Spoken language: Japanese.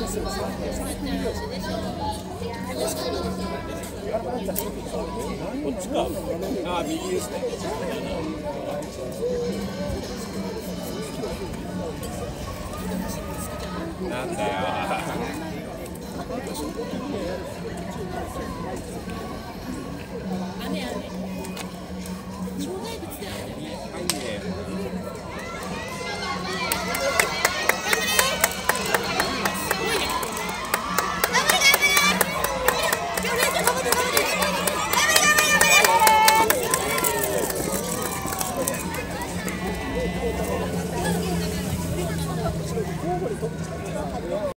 こっちか。ああ、右ですね。なんだよ。 雨。障害物だよね。 交互に取ってきた。